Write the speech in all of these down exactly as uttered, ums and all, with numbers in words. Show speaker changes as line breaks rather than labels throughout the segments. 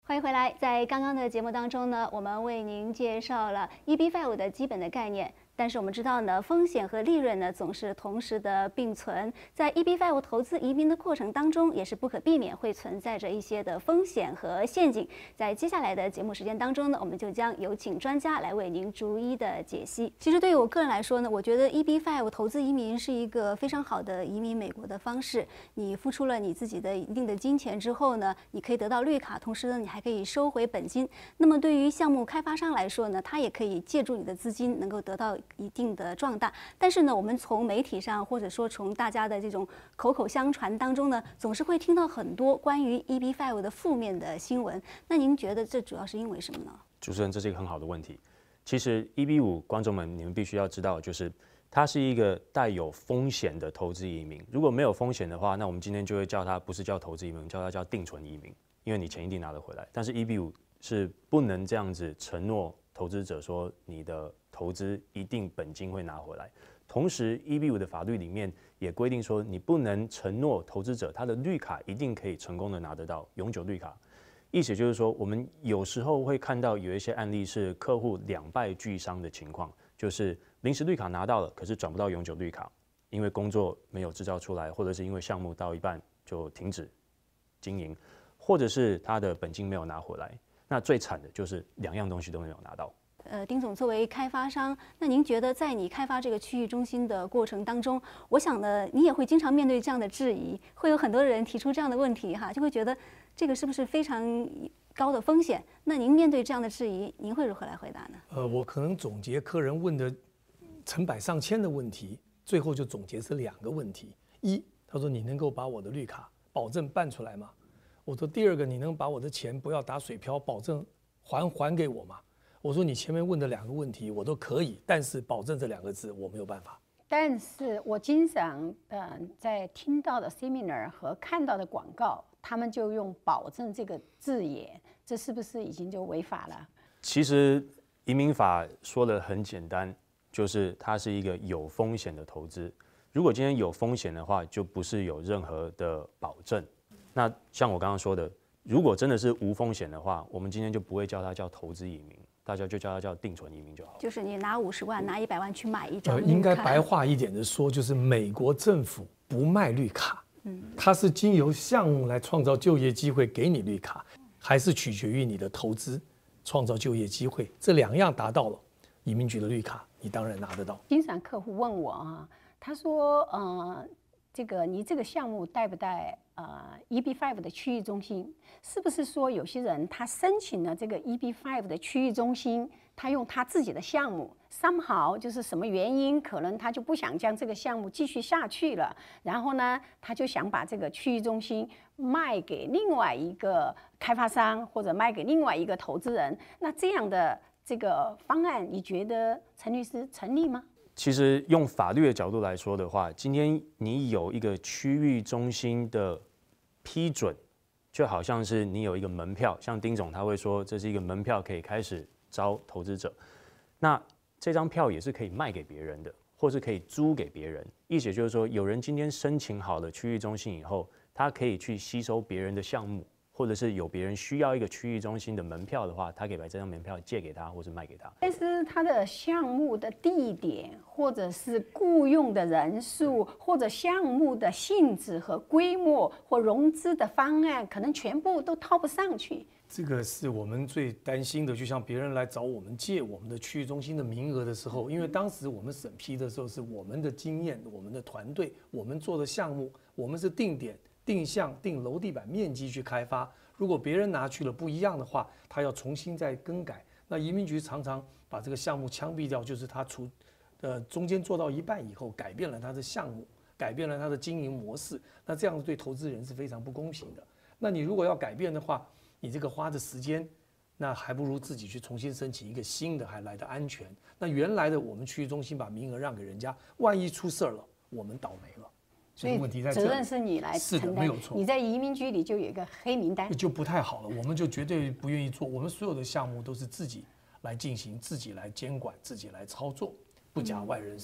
欢迎回来，在刚刚的节目当中呢，我们为您介绍了 E B 五 的基本的概念。但是我们知道呢，风险和利润呢总是同时的并存，在 E B 五 投资移民的过程当中，也是不可避免会存在着一些的风险和陷阱。在接下来的节目时间当中呢，我们就将有请专家来为您逐一的解析。其实对于我个人来说呢，我觉得 E B 五 投资移民是一个非常好的移民美国的方式。你付出了你自己的一定的金钱之后呢，你可以得到绿卡，同时呢，你还可以收回本金。那么对于项目开发商来说呢，他也可以借助你的资金，能够得到一定的壮大。但是呢，我们从媒体上或者说从大家的这种口口相传当中呢，总是会听到很多关于 E B 五 的负面的新闻。那您觉得这主要是因为什么呢？
主持人，这是一个很好的问题。其实 E B 五 观众们，你们必须要知道，就是它是一个带有风险的投资移民。如果没有风险的话，那我们今天就会叫它不是叫投资移民，叫它叫定存移民，因为你钱一定拿得回来。但是 E B 五 是不能这样子承诺投资者说你的投资一定本金会拿回来。同时 E B 五 的法律里面也规定说，你不能承诺投资者他的绿卡一定可以成功的拿得到永久绿卡。意思就是说，我们有时候会看到有一些案例是客户两败俱伤的情况，就是临时绿卡拿到了，可是转不到永久绿卡，因为工作没有制造出来，或者是因为项目到一半就停止经营，或者是他的本金没有拿回来。那最惨的就是两样东西都没有拿到。
呃，丁总作为开发商，那您觉得在你开发这个区域中心的过程当中，我想呢，你也会经常面对这样的质疑，会有很多人提出这样的问题哈，就会觉得这个是不是非常高的风险？那您面对这样的质疑，您会如何来回答呢？
呃，我可能总结客人问的成百上千的问题，最后就总结是两个问题：一，他说你能够把我的绿卡保证办出来吗？我说第二个，你能把我的钱不要打水漂，保证还还给我吗？我说你前面问的两个问题我都可以，但是保证这两个字我没有办法。
但是我经常呃在听到的 seminar 和看到的广告，他们就用保证这个字眼，这是不是已经就违法了？
其实移民法说的很简单，就是它是一个有风险的投资。如果今天有风险的话，就不是有任何的保证。那像我刚刚说的，如果真的是无风险的话，我们今天就不会叫它叫投资移民，大家就叫它叫定存移民就好了。
就是你拿五十万、拿一百万去买一张绿
呃，
卡。
应该白话一点的说，就是美国政府不卖绿卡，嗯，它是经由项目来创造就业机会给你绿卡，还是取决于你的投资创造就业机会，这两样达到了，移民局的绿卡你当然拿得到。
经常客户问我啊，他说呃，这个你这个项目带不带呃 E B 五 的区域中心？是不是说有些人他申请了这个 E B 五 的区域中心，他用他自己的项目 somehow 就是什么原因，可能他就不想将这个项目继续下去了，然后呢，他就想把这个区域中心卖给另外一个开发商或者卖给另外一个投资人。那这样的这个方案，你觉得陈律师成立吗？
其实用法律的角度来说的话，今天你有一个区域中心的批准，就好像是你有一个门票，像丁总他会说这是一个门票，可以开始招投资者。那这张票也是可以卖给别人的，或是可以租给别人。意思就是说，有人今天申请好了区域中心以后，他可以去吸收别人的项目，或者是有别人需要一个区域中心的门票的话，他可以把这张门票借给他，或是卖给他。
但是他的项目的地点，或者是雇用的人数，或者项目的性质和规模，或融资的方案，可能全部都套不上去。
这个是我们最担心的，就像别人来找我们借我们的区域中心的名额的时候，因为当时我们审批的时候是我们的经验、我们的团队、我们做的项目，我们是定点、定向、定楼地板面积去开发。如果别人拿去了不一样的话，他要重新再更改。那移民局常常把这个项目枪毙掉，就是他除呃中间做到一半以后，改变了他的项目，改变了他的经营模式。那这样对投资人是非常不公平的。那你如果要改变的话，你这个花的时间，那还不如自己去重新申请一个新的，还来得安全。那原来的我们区域中心把名额让给人家，万一出事了，我们倒霉了。
所以
问题在这里，
责任是你来承担，
是的，没有错。
你在移民局里就有一个黑名单，
就不太好了。我们就绝对不愿意做，我们所有的项目都是自己来进行，自己来监管，自己来操作，不假外人手。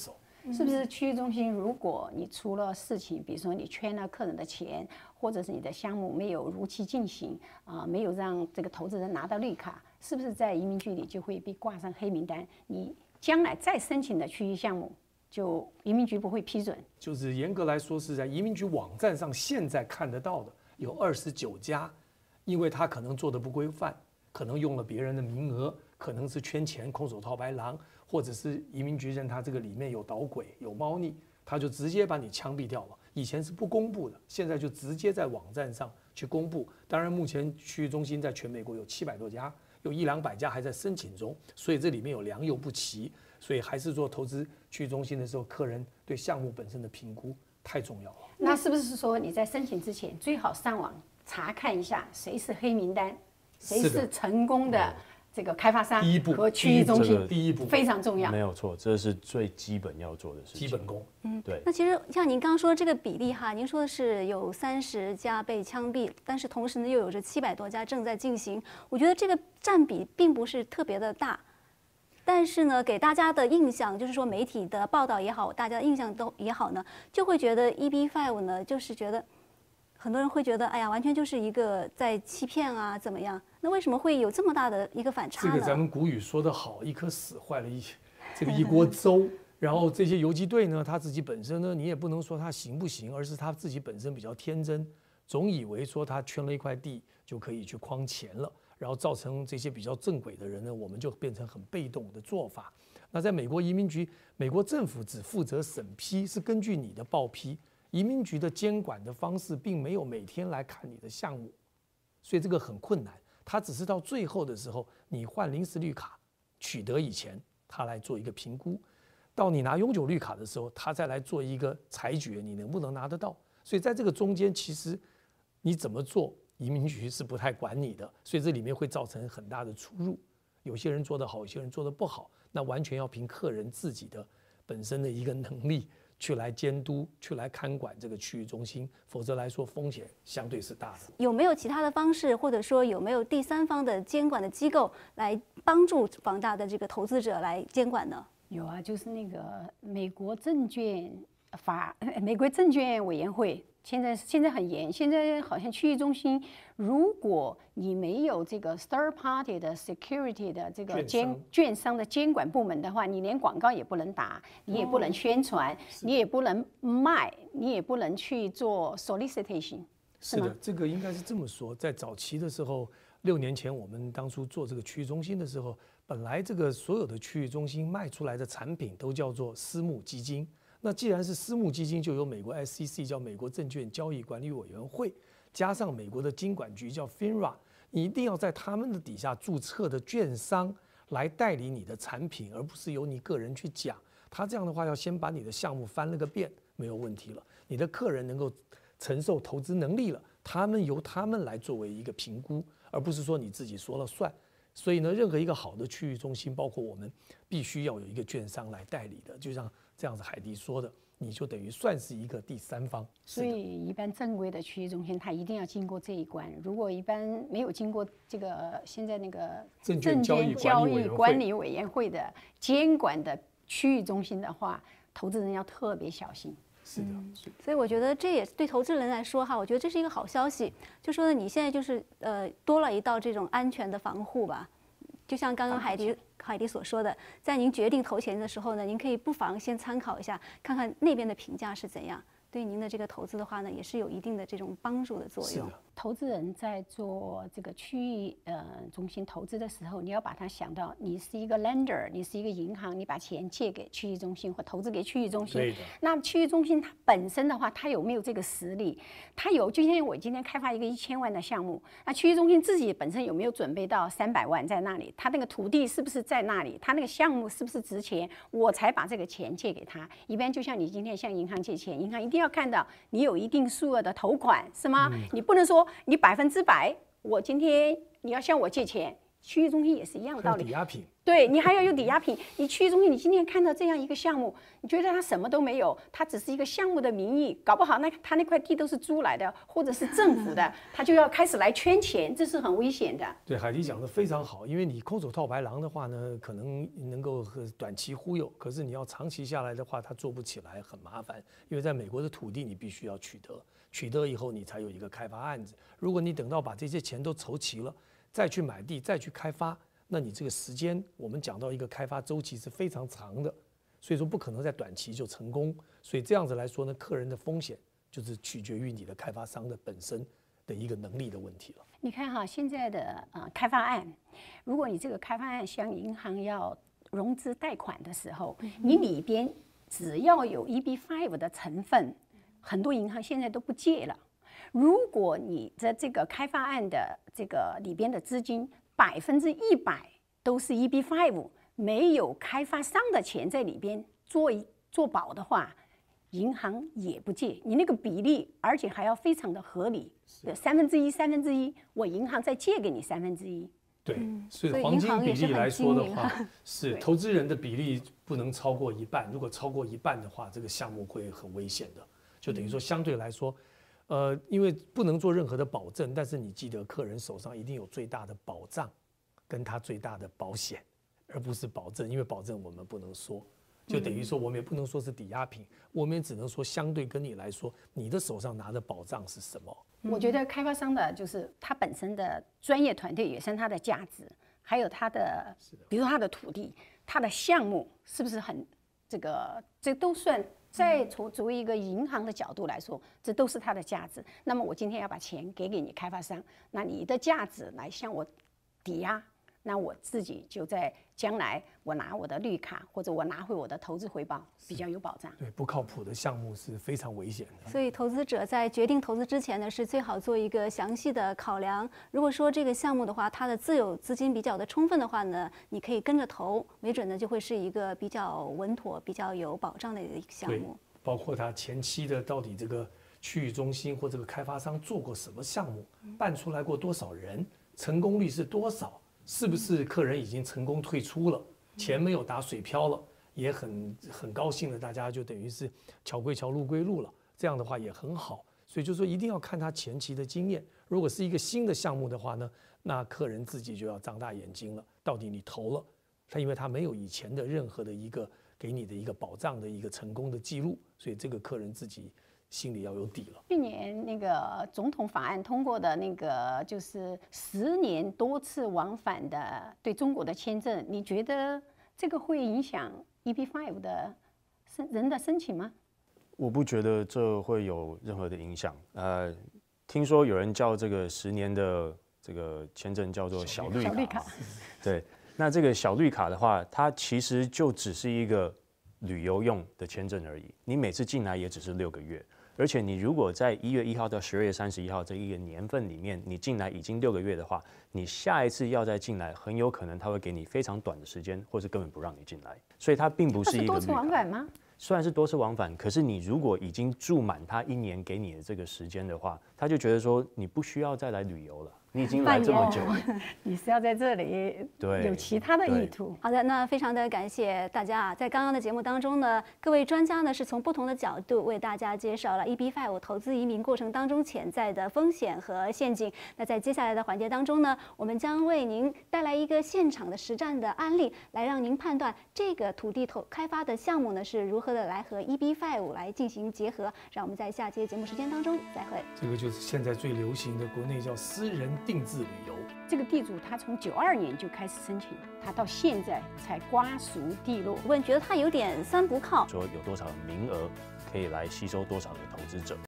是不是区域中心？如果你出了事情，比如说你圈了客人的钱，或者是你的项目没有如期进行，啊、呃，没有让这个投资人拿到绿卡，是不是在移民局里就会被挂上黑名单？你将来再申请的区域项目，就移民局不会批准。
就是严格来说，是在移民局网站上现在看得到的有二十九家，因为他可能做的不规范，可能用了别人的名额，可能是圈钱、空手套白狼。或者是移民局认他这个里面有捣鬼、有猫腻，他就直接把你枪毙掉了。以前是不公布的，现在就直接在网站上去公布。当然，目前区域中心在全美国有七百多家，有一两百家还在申请中，所以这里面有良莠不齐。所以还是做投资区域中心的时候，客人对项目本身的评估太重要了。
那是不是说你在申请之前最好上网查看一下谁是黑名单，谁是成功的？这个开发商和区域中心
第一步
非常重要，
没有错，这是最基本要做的事情，
基本功。
嗯，
对。
那其实像您刚刚说的这个比例哈，您说的是有三十家被枪毙，但是同时呢又有着七百多家正在进行，我觉得这个占比并不是特别的大，但是呢，给大家的印象就是说媒体的报道也好，大家的印象都也好呢，就会觉得 E B 五 呢，就是觉得。很多人会觉得，哎呀，完全就是一个在欺骗啊，怎么样？那为什么会有这么大的一个反差呢？
这个咱们古语说得好，一颗屎坏了一这个一锅粥。然后这些游击队呢，他自己本身呢，你也不能说他行不行，而是他自己本身比较天真，总以为说他圈了一块地就可以去诓钱了，然后造成这些比较正轨的人呢，我们就变成很被动的做法。那在美国移民局，美国政府只负责审批，是根据你的报批。移民局的监管的方式并没有每天来看你的项目，所以这个很困难。他只是到最后的时候，你换临时绿卡取得以前，他来做一个评估；到你拿永久绿卡的时候，他再来做一个裁决，你能不能拿得到。所以在这个中间，其实你怎么做，移民局是不太管你的，所以这里面会造成很大的出入。有些人做得好，有些人做得不好，那完全要凭客人自己的本身的一个能力。去来监督，去来看管这个区域中心，否则来说风险相对是大的。
有没有其他的方式，或者说有没有第三方的监管的机构来帮助房大的这个投资者来监管呢？
有啊，就是那个美国证券法，美国证券委员会。现在现在很严，现在好像区域中心，如果你没有这个 third party 的 security 的这个监券商的监管部门的话，你连广告也不能打，你也不能宣传，你也不能卖，你也不能去做 solicitation。
是的，这个应该是这么说。在早期的时候，六年前我们当初做这个区域中心的时候，本来这个所有的区域中心卖出来的产品都叫做私募基金。那既然是私募基金，就有美国 S E C 叫美国证券交易管理委员会，加上美国的金管局叫 FINRA， 你一定要在他们的底下注册的券商来代理你的产品，而不是由你个人去讲。他这样的话，要先把你的项目翻了个遍，没有问题了。你的客人能够承受投资能力了，他们由他们来作为一个评估，而不是说你自己说了算。所以呢，任何一个好的区域中心，包括我们，必须要有一个券商来代理的，就像这样子海迪说的，你就等于算是一个第三方。
所以一般正规的区域中心，它一定要经过这一关。如果一般没有经过这个现在那个
证券交易
交易管理委员会的监管的区域中心的话，投资人要特别小心。
是的，
嗯，所以我觉得这也对投资人来说哈，我觉得这是一个好消息，就说呢，你现在就是呃多了一道这种安全的防护吧。就像刚刚海迪海迪所说的，在您决定投钱的时候呢，您可以不妨先参考一下，看看那边的评价是怎样。对您的这个投资的话呢，也是有一定的这种帮助的作用。
投资人在做这个区域呃中心投资的时候，你要把它想到，你是一个 lender， 你是一个银行，你把钱借给区域中心或投资给区域中心。那区域中心它本身的话，它有没有这个实力？它有，就像我今天开发一个一千万的项目，那区域中心自己本身有没有准备到三百万在那里？它那个土地是不是在那里？它那个项目是不是值钱？我才把这个钱借给他。一般就像你今天向银行借钱，银行一定要看到你有一定数额的头款，是吗？嗯、你不能说你百分之百，我今天你要向我借钱， 区域中心也是一样的道理。
抵押品。
对你还要有抵押品，你区域中心，你今天看到这样一个项目，你觉得它什么都没有，它只是一个项目的名义，搞不好那它那块地都是租来的，或者是政府的，它就要开始来圈钱，这是很危险的。
对，海迪讲的非常好，因为你空手套白狼的话呢，可能能够短期忽悠，可是你要长期下来的话，它做不起来，很麻烦。因为在美国的土地你必须要取得，取得以后你才有一个开发案子。如果你等到把这些钱都筹齐了，再去买地，再去开发。那你这个时间，我们讲到一个开发周期是非常长的，所以说不可能在短期就成功。所以这样子来说呢，客人的风险就是取决于你的开发商的本身的一个能力的问题了。
你看哈，现在的呃开发案，如果你这个开发案向银行要融资贷款的时候，你里边只要有 E B 五 的成分，很多银行现在都不借了。如果你的这个开发案的这个里边的资金，百分之一百都是 E B 五，没有开发商的钱在里边做一做保的话，银行也不借你那个比例，而且还要非常的合理，三分之一三分之一，我银行再借给你三分之一。
对，所以黄金比例来说的话，是
对
投资人的比例不能超过一半，如果超过一半的话，这个项目会很危险的，就等于说相对来说。呃，因为不能做任何的保证，但是你记得客人手上一定有最大的保障，跟他最大的保险，而不是保证，因为保证我们不能说，就等于说我们也不能说是抵押品，我们也只能说相对跟你来说，你的手上拿的保障是什么？
我觉得开发商的就是他本身的专业团队也是他的价值，还有他的，比如说他的土地，他的项目是不是很这个，这都算。再从作为一个银行的角度来说，这都是它的价值。那么我今天要把钱给给你开发商，那你的价值来向我抵押，那我自己就在将来我拿我的绿卡或者我拿回我的投资回报比较有保障。
对，不靠谱的项目是非常危险的。
所以投资者在决定投资之前呢，是最好做一个详细的考量。如果说这个项目的话，它的自有资金比较的充分的话呢，你可以跟着投，没准呢就会是一个比较稳妥、比较有保障的一个项目。
包括它前期的到底这个区域中心或这个开发商做过什么项目，办出来过多少人，成功率是多少，是不是客人已经成功退出了，钱没有打水漂了，也很很高兴了，大家就等于是桥归桥路归路了，这样的话也很好。所以就说一定要看他前期的经验。如果是一个新的项目的话呢，那客人自己就要张大眼睛了，到底你投了他，因为他没有以前的任何的一个给你的一个保障的一个成功的记录，所以这个客人自己心里要有底了。
去年那个总统法案通过的那个就是十年多次往返的对中国的签证，你觉得这个会影响 E B 五 的人的申请吗？
我不觉得这会有任何的影响。呃，听说有人叫这个十年的这个签证叫做小绿卡，
小绿卡
对。那这个小绿卡的话，它其实就只是一个旅游用的签证而已。你每次进来也只是六个月，而且你如果在一月一号到十二月三十一号这一个年份里面，你进来已经六个月的话，你下一次要再进来，很有可能他会给你非常短的时间，或是根本不让你进来。所以它并不是一个绿卡。
多次往返吗？
虽然是多次往返，可是你如果已经住满他一年给你的这个时间的话，他就觉得说你不需要再来旅游了。你已经来这么久了，
你是要在这里
对
有其他的意图。
好的，那非常的感谢大家啊！在刚刚的节目当中呢，各位专家呢是从不同的角度为大家介绍了 E B 五 投资移民过程当中潜在的风险和陷阱。那在接下来的环节当中呢，我们将为您带来一个现场的实战的案例，来让您判断这个土地投开发的项目呢是如何的来和 E B 五 来进行结合。让我们在下期的节目时间当中再会。
这个就是现在最流行的国内叫私人定制旅游。
这个地主他从九二年就开始申请，他到现在才瓜熟蒂落。
我觉得他有点三不靠，
说有多少名额可以来吸收多少的投资者。